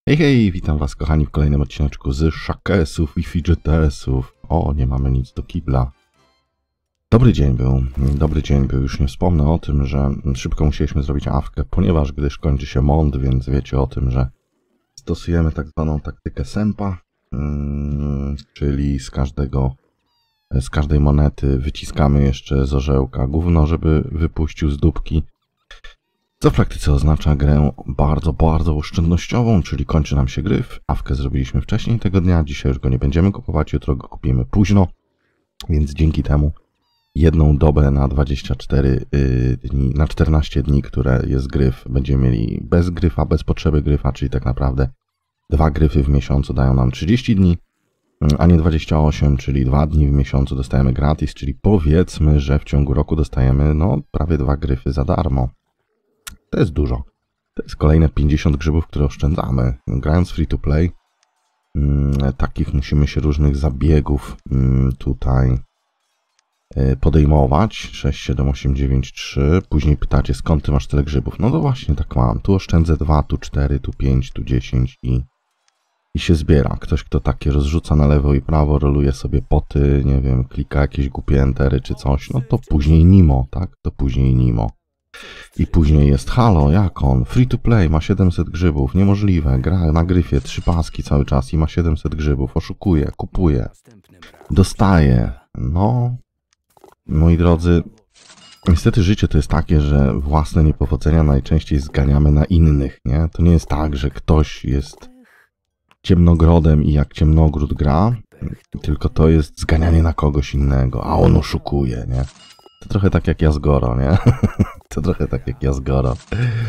Hej, hej, witam was kochani w kolejnym odcineczku z Shakesów i Fidgetesów. O, nie mamy nic do kibla. Dobry dzień był, już nie wspomnę o tym, że szybko musieliśmy zrobić awkę, ponieważ gdyż kończy się mont, więc wiecie o tym, że stosujemy tak zwaną taktykę sępa, czyli z każdej monety wyciskamy jeszcze z orzełka gówno, żeby wypuścił z dupki. Co w praktyce oznacza grę bardzo oszczędnościową, czyli kończy nam się gryf. Awkę zrobiliśmy wcześniej tego dnia, dzisiaj już go nie będziemy kupować, jutro go kupimy późno. Więc dzięki temu jedną dobę na 24 dni, na 14 dni, które jest gryf, będziemy mieli bez gryfa, bez potrzeby gryfa, czyli tak naprawdę 2 gryfy w miesiącu dają nam 30 dni, a nie 28, czyli 2 dni w miesiącu dostajemy gratis, czyli powiedzmy, że w ciągu roku dostajemy no prawie 2 gryfy za darmo. To jest dużo. To jest kolejne 50 grzybów, które oszczędzamy. Grając free to play, takich musimy się różnych zabiegów tutaj podejmować. 6, 7, 8, 9, 3. Później pytacie, skąd ty masz tyle grzybów? No to właśnie tak mam. Tu oszczędzę 2, tu 4, tu 5, tu 10 i się zbiera. Ktoś, kto takie rozrzuca na lewo i prawo, roluje sobie poty, nie wiem, klika jakieś głupie entery czy coś, no to później Nimo, tak? To później Nimo. I później jest halo, jak on? Free to play, ma 700 grzybów, niemożliwe, gra na gryfie 3 paski cały czas i ma 700 grzybów, oszukuje, kupuje, dostaje. No, moi drodzy, niestety życie to jest takie, że własne niepowodzenia najczęściej zganiamy na innych, nie? To nie jest tak, że ktoś jest ciemnogrodem i jak ciemnogród gra, tylko to jest zganianie na kogoś innego, a on oszukuje, nie? To trochę tak jak Jazgoro, nie? To trochę tak jak Jazgoro.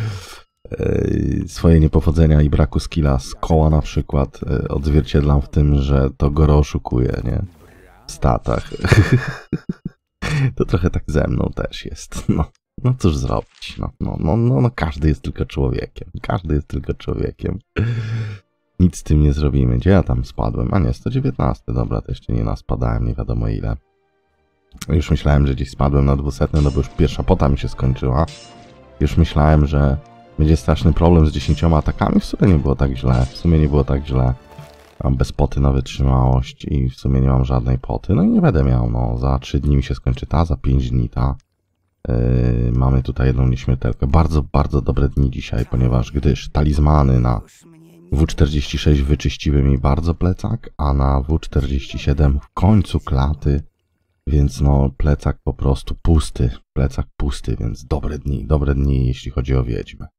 Swoje niepowodzenia i braku skilla z koła na przykład odzwierciedlam w tym, że to Goro oszukuje, nie? W statach. To trochę tak ze mną też jest. No cóż zrobić. No, każdy jest tylko człowiekiem. Każdy jest tylko człowiekiem. Nic z tym nie zrobimy. Gdzie ja tam spadłem? A nie, 119. Dobra, to jeszcze nie naspadałem, nie wiadomo ile. Już myślałem, że gdzieś spadłem na 200, no bo już pierwsza pota mi się skończyła. Już myślałem, że będzie straszny problem z 10 atakami. W sumie nie było tak źle. Mam bez poty na wytrzymałość i w sumie nie mam żadnej poty. No i nie będę miał, no. Za 3 dni mi się skończy ta, za 5 dni ta. Mamy tutaj jedną nieśmiertelkę. Bardzo dobre dni dzisiaj, ponieważ gdyż talizmany na W46 wyczyściły mi bardzo plecak, a na W47 w końcu klaty. Więc no, plecak po prostu pusty, więc dobre dni, jeśli chodzi o wiedźmy.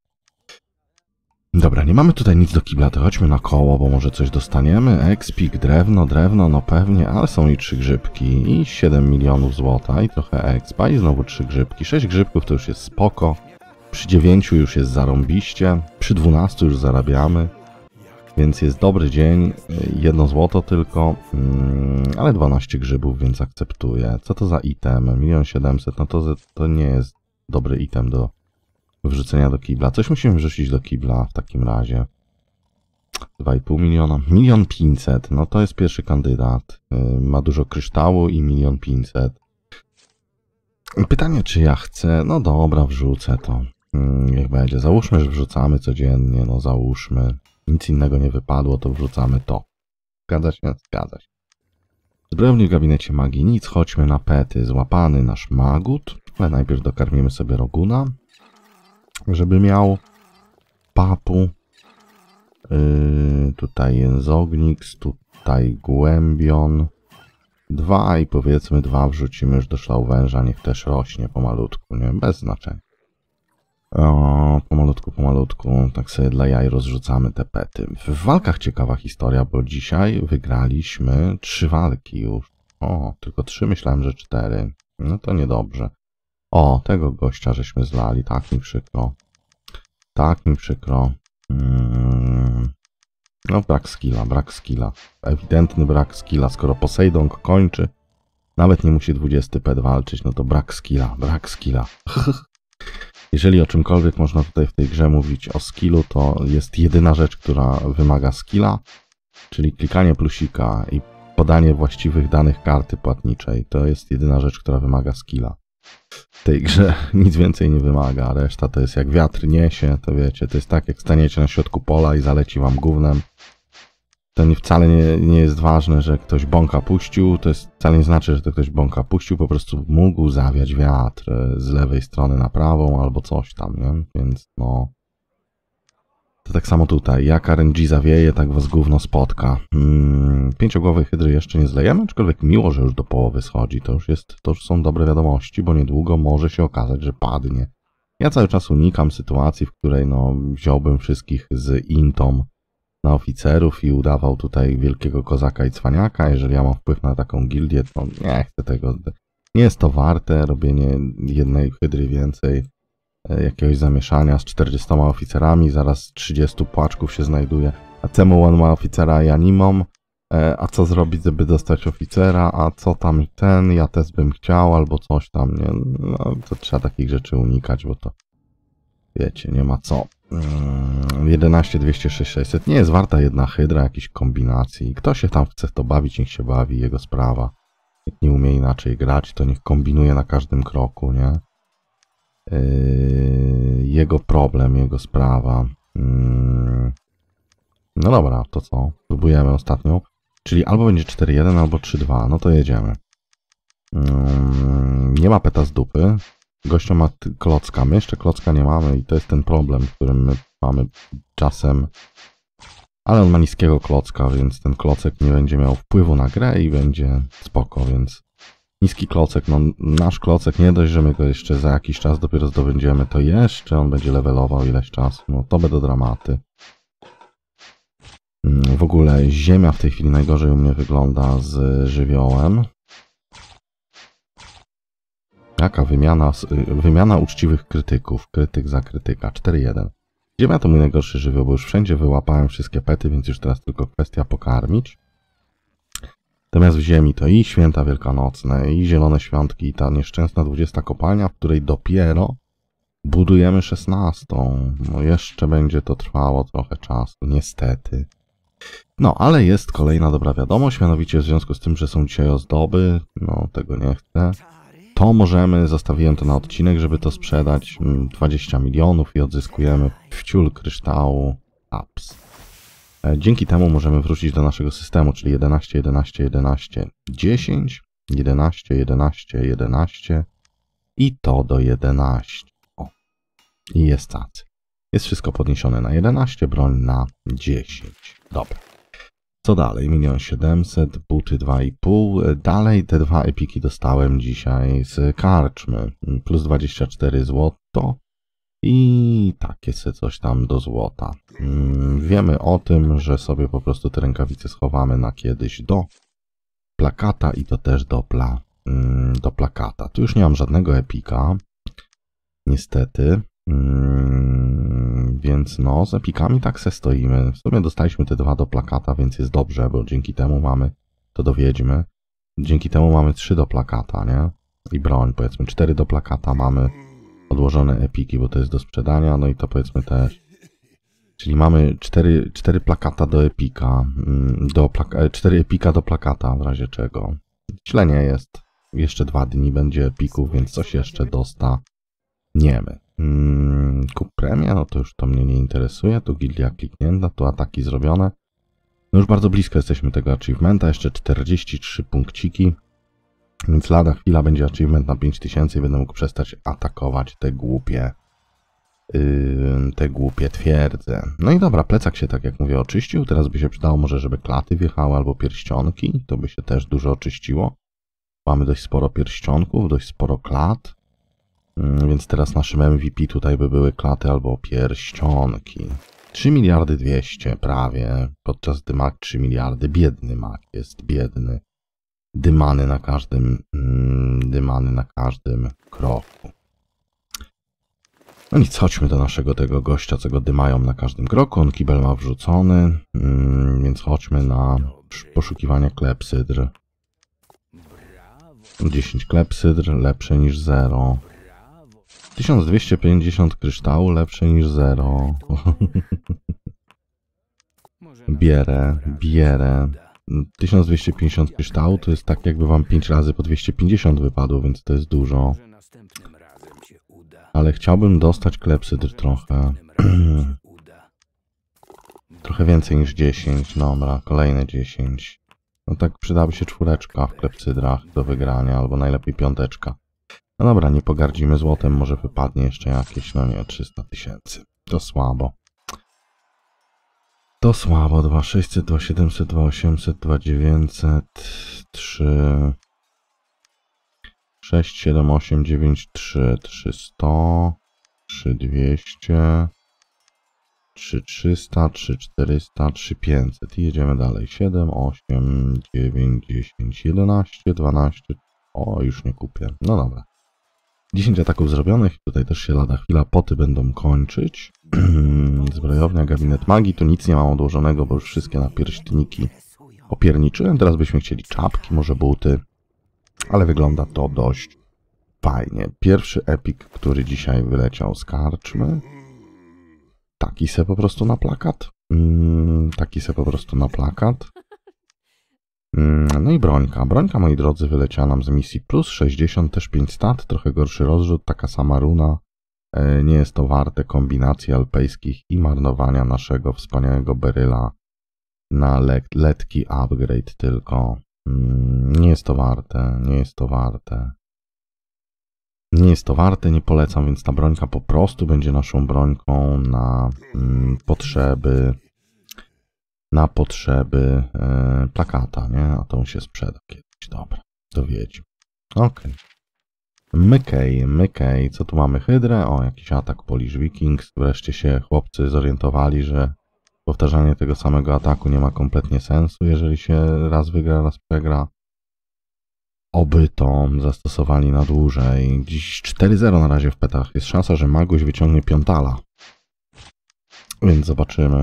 Dobra, nie mamy tutaj nic do kibla, to chodźmy na koło, bo może coś dostaniemy. Expik, drewno, no pewnie, ale są i 3 grzybki, i 7 milionów złota, i trochę expa, i znowu 3 grzybki. 6 grzybków to już jest spoko, przy 9 już jest zarąbiście, przy 12 już zarabiamy. Więc jest dobry dzień, 1 złoto tylko, ale 12 grzybów, więc akceptuję. Co to za item? 1 700 000, no to nie jest dobry item do wrzucenia do kibla. Coś musimy wrzucić do kibla w takim razie. 2,5 miliona. 1 500 000, no to jest pierwszy kandydat. Ma dużo kryształu i 1 500 000. Pytanie, czy ja chcę? No dobra, wrzucę to. Niech będzie. Załóżmy, że wrzucamy codziennie, no załóżmy. Nic innego nie wypadło, to wrzucamy to. Zgadza się? Zgadza się. Zbrojownik w gabinecie magii. Nic, chodźmy na pety. Złapany nasz magut. Ale najpierw dokarmimy sobie Roguna. Żeby miał papu. Tutaj jęzogniks. Tutaj głębion. 2 i powiedzmy 2 wrzucimy już do szlał węża. Niech też rośnie pomalutku, nie? Bez znaczenia. O, pomalutku, tak sobie dla jaj rozrzucamy te pety. W walkach ciekawa historia, bo dzisiaj wygraliśmy 3 walki już. O, tylko 3, myślałem, że 4. No to niedobrze. O, tego gościa żeśmy zlali, tak mi przykro. No brak skilla. Ewidentny brak skilla, skoro Poseidon kończy. Nawet nie musi 20 pet walczyć, no to brak skilla. Jeżeli o czymkolwiek można tutaj w tej grze mówić o skillu, to jest jedyna rzecz, która wymaga skilla, czyli klikanie plusika i podanie właściwych danych karty płatniczej. To jest jedyna rzecz, która wymaga skilla. w tej grze nic więcej nie wymaga, a reszta to jest jak wiatr niesie, to wiecie, to jest tak jak staniecie na środku pola i zaleci wam gównem. To wcale nie jest ważne, że ktoś bąka puścił, to jest, wcale nie znaczy, że to ktoś bąka puścił, po prostu mógł zawiać wiatr z lewej strony na prawą albo coś tam, nie? Więc no... To tak samo tutaj, jak RNG zawieje, tak was gówno spotka. Pięciogłowej hydry jeszcze nie zlejemy, aczkolwiek miło, że już do połowy schodzi, to już są dobre wiadomości, bo niedługo może się okazać, że padnie. Ja cały czas unikam sytuacji, w której no wziąłbym wszystkich z intą na oficerów i udawał tutaj wielkiego kozaka i cwaniaka. Jeżeli ja mam wpływ na taką gildię, to nie chcę tego. Nie jest to warte robienie jednej hydry więcej, jakiegoś zamieszania z 40 oficerami, zaraz 30 płaczków się znajduje. A czemu on ma oficera, ja nie mam? A co zrobić, żeby dostać oficera? A co tam ten? Ja też bym chciał, albo coś tam, nie? No, to trzeba takich rzeczy unikać, bo to wiecie, nie ma co. 11, 206, 600 nie jest warta jedna hydra jakiejś kombinacji. Kto się tam chce w to bawić, niech się bawi, jego sprawa. Jak nie umie inaczej grać, to niech kombinuje na każdym kroku, nie? Jego problem, jego sprawa. No dobra, to co? Próbujemy ostatnią. Czyli albo będzie 4-1, albo 3-2. No to jedziemy. Nie ma peta z dupy. Gościu ma klocka. My jeszcze klocka nie mamy i to jest ten problem, którym my mamy czasem. Ale on ma niskiego klocka, więc ten klocek nie będzie miał wpływu na grę i będzie spoko, więc niski klocek, no nasz klocek nie dość, że my go jeszcze za jakiś czas dopiero zdobędziemy, to jeszcze on będzie levelował ileś czasu, no to będą dramaty. W ogóle ziemia w tej chwili najgorzej u mnie wygląda z żywiołem. Jaka wymiana uczciwych krytyków, krytyk za krytyka, 4-1. Ziemia to mój najgorszy żywioł, bo już wszędzie wyłapałem wszystkie pety, więc już teraz tylko kwestia pokarmić. Natomiast w ziemi to i święta wielkanocne, i zielone świątki, i ta nieszczęsna 20 kopalnia, w której dopiero budujemy 16. No jeszcze będzie to trwało trochę czasu, niestety. No, ale jest kolejna dobra wiadomość, mianowicie w związku z tym, że są dzisiaj ozdoby, no tego nie chcę, to możemy, zostawiłem to na odcinek, żeby to sprzedać 20 milionów i odzyskujemy wciul kryształu apps. Dzięki temu możemy wrócić do naszego systemu, czyli 11, 11, 11, 10, 11, 11, 11 i to do 11. O, i jest cacy. Jest wszystko podniesione na 11, broń na 10. Dobra. Co dalej? 1 700 000, buty 2,5. Dalej te dwa epiki dostałem dzisiaj z karczmy. Plus 24 zł. I takie se coś tam do złota. Wiemy o tym, że sobie po prostu te rękawice schowamy na kiedyś do plakata i to też do plakata. Tu już nie mam żadnego epika. Niestety. Więc no, z epikami tak se stoimy. W sumie dostaliśmy te dwa do plakata, więc jest dobrze, bo dzięki temu mamy, to do wiedźmy, dzięki temu mamy 3 do plakata, nie? I broń, powiedzmy 4 do plakata mamy odłożone epiki, bo to jest do sprzedania, no i to powiedzmy też. Czyli mamy 4 plakata do epika, 4 epika do plakata, w razie czego. Źle nie jest. Jeszcze 2 dni będzie epików, więc coś jeszcze dostaniemy. Kup premia, no to już to mnie nie interesuje, tu gildia kliknięta, tu ataki zrobione. No już bardzo blisko jesteśmy tego achievementa, jeszcze 43 punkciki, więc lada chwila będzie achievement na 5000 i będę mógł przestać atakować te głupie twierdze. No i dobra, plecak się, tak jak mówię, oczyścił, teraz by się przydało może, żeby klaty wjechały albo pierścionki, to by się też dużo oczyściło. Mamy dość sporo pierścionków, dość sporo klat. Więc teraz naszym MVP tutaj by były klaty albo pierścionki. 3 miliardy 200 prawie, podczas gdy Mac 3 miliardy. Biedny Mac jest, biedny. Dymany na każdym kroku. No nic, chodźmy do naszego tego gościa, co go dymają na każdym kroku. On kibel ma wrzucony, więc chodźmy na poszukiwanie klepsydr. 10 klepsydr, lepsze niż 0. 1250 kryształu, lepsze niż 0. Bierę. 1250 kryształu to jest tak, jakby wam 5 razy po 250 wypadło, więc to jest dużo. Następnym razem się uda. Ale chciałbym dostać klepsydr trochę. Trochę więcej niż 10. Dobra, kolejne 10. No tak przydałaby się 4 w klepsydrach do wygrania, albo najlepiej 5. No dobra, nie pogardzimy złotem, może wypadnie jeszcze jakieś, no nie, 300 000. To słabo. To słabo, 2600, 2700, 2800, 2900, 3... 6, 7, 8, 9, 3, 300, 3, 200, 3, 300, 3, 400, 3, 500 i jedziemy dalej. 7, 8, 9, 10, 11, 12, o już nie kupię. No dobra. 10 ataków zrobionych, tutaj też się lada chwila poty będą kończyć. Zbrojownia, gabinet magii, tu nic nie mam odłożonego, bo już wszystkie napierśniki opierniczyłem. Teraz byśmy chcieli czapki, może buty. Ale wygląda to dość fajnie. Pierwszy epik, który dzisiaj wyleciał z karczmy. Taki se po prostu na plakat. Taki se po prostu na plakat. No i brońka. Brońka, moi drodzy, wyleciała nam z misji plus 60, też 5 stat, trochę gorszy rozrzut, taka sama runa. Nie jest to warte kombinacji alpejskich i marnowania naszego wspaniałego beryla na letki upgrade tylko. Nie jest to warte, nie jest to warte. Nie jest to warte, nie polecam, więc ta brońka po prostu będzie naszą brońką na potrzeby plakata, nie? A to się sprzeda kiedyś. Dobra, dowiedźmy. Okej. Mykej. Co tu mamy? Hydrę? O, jakiś atak Polish Vikings. Wreszcie się chłopcy zorientowali, że powtarzanie tego samego ataku nie ma kompletnie sensu, jeżeli się raz wygra, raz przegra. Oby to zastosowali na dłużej. Dziś 4-0 na razie w petach. Jest szansa, że Maguś wyciągnie piątala. Więc zobaczymy.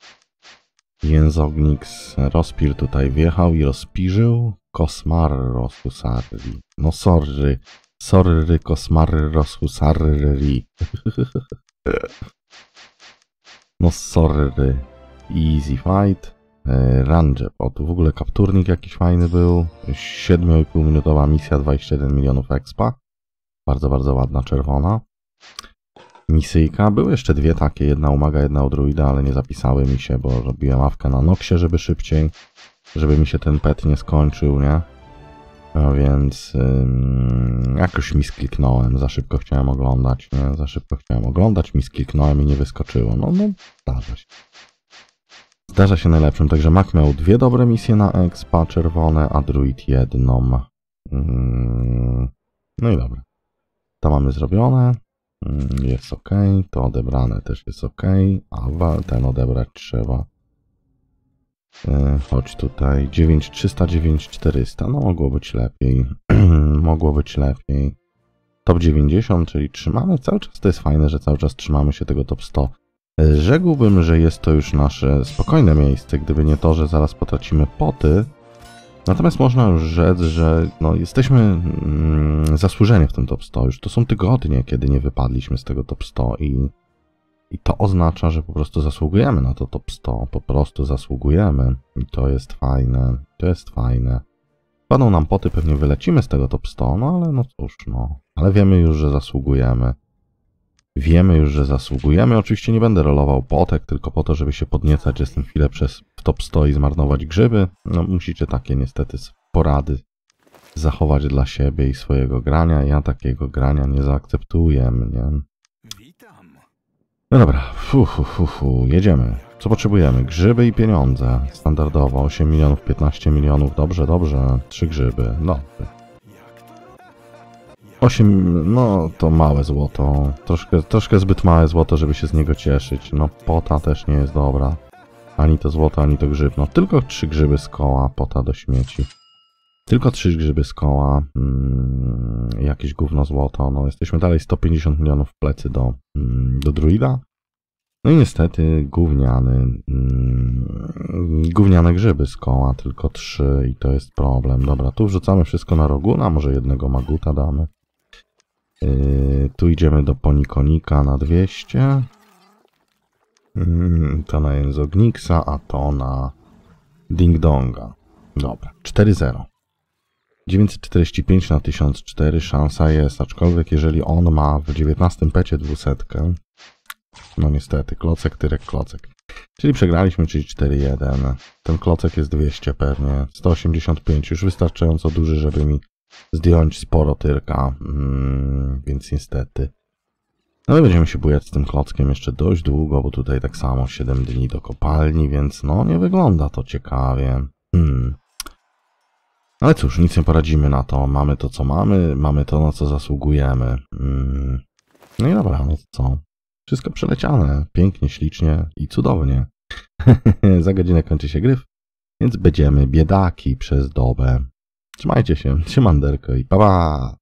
Jęzognix Rozpir tutaj wjechał i rozpirzył. Kosmar rozhusarri. No sorry. Sorry, Kosmar rozhusarri. No sorry. Easy fight. Ranjeb. O, tu w ogóle kapturnik jakiś fajny był. 7,5 minutowa misja, 21 milionów expa. Bardzo, bardzo ładna, czerwona. Misyjka. Były jeszcze dwie takie, jedna u maga, jedna u druida, ale nie zapisały mi się, bo robiłem awkę na Noxie, żeby szybciej, żeby mi się ten pet nie skończył, nie? No więc jakoś miskliknąłem, za szybko chciałem oglądać, nie? Za szybko chciałem oglądać, miskliknąłem i nie wyskoczyło. No zdarza się. Zdarza się najlepszym, także Mac miał dwie dobre misje na expa, czerwone, a druid jedną. No i dobra. To mamy zrobione. Jest ok, to odebrane też jest ok, a ten odebrać trzeba. Chodź tutaj, 9300, 9400, no mogło być lepiej, mogło być lepiej. Top 90, czyli trzymamy, cały czas to jest fajne, że cały czas trzymamy się tego top 100. Rzekłbym, że jest to już nasze spokojne miejsce, gdyby nie to, że zaraz potracimy poty. Natomiast można już rzec, że no, jesteśmy zasłużeni w tym top 100. Już to są tygodnie, kiedy nie wypadliśmy z tego top 100 i to oznacza, że po prostu zasługujemy na to top 100. Po prostu zasługujemy i to jest fajne. To jest fajne. Padną nam poty, pewnie wylecimy z tego top 100, no ale no cóż, no. Ale wiemy już, że zasługujemy. Wiemy już, że zasługujemy. Oczywiście nie będę rolował potek, tylko po to, żeby się podniecać. Jestem chwilę w top 100 i zmarnować grzyby. No musicie takie niestety porady zachować dla siebie i swojego grania. Ja takiego grania nie zaakceptuję, nie? No dobra, jedziemy. Co potrzebujemy? Grzyby i pieniądze. Standardowo 8 milionów, 15 milionów. Dobrze, dobrze. 3 grzyby. No. 8, no to małe złoto. Troszkę zbyt małe złoto, żeby się z niego cieszyć. No pota też nie jest dobra. Ani to złoto, ani to grzyb. No tylko 3 grzyby z koła, pota do śmieci. Tylko 3 grzyby z koła. Jakieś gówno złoto. No jesteśmy dalej 150 milionów w plecy do druida. No i niestety gówniane grzyby z koła. Tylko 3 i to jest problem. Dobra, tu wrzucamy wszystko na Roguna. Może jednego maguta damy. Tu idziemy do Ponikonika na 200. To na Jęzogniksa, a to na Ding Donga. Dobra, 4-0. 945 na 1004 szansa jest, aczkolwiek jeżeli on ma w 19 pecie 200, no niestety, klocek, tyrek, klocek. Czyli przegraliśmy, czyli 4-1. Ten klocek jest 200 pewnie. 185, już wystarczająco duży, żeby mi zdjąć sporo tyrka. Więc niestety. No my będziemy się bujać z tym klockiem jeszcze dość długo, bo tutaj tak samo 7 dni do kopalni, więc no nie wygląda to ciekawie. Ale cóż, nic nie poradzimy na to. Mamy to, co mamy. Mamy to, na co zasługujemy. No i dobra, no to co? Wszystko przeleciane. Pięknie, ślicznie i cudownie. Za godzinę kończy się gryf, więc będziemy biedaki przez dobę. Trzymajcie się, siemanderko i pa pa!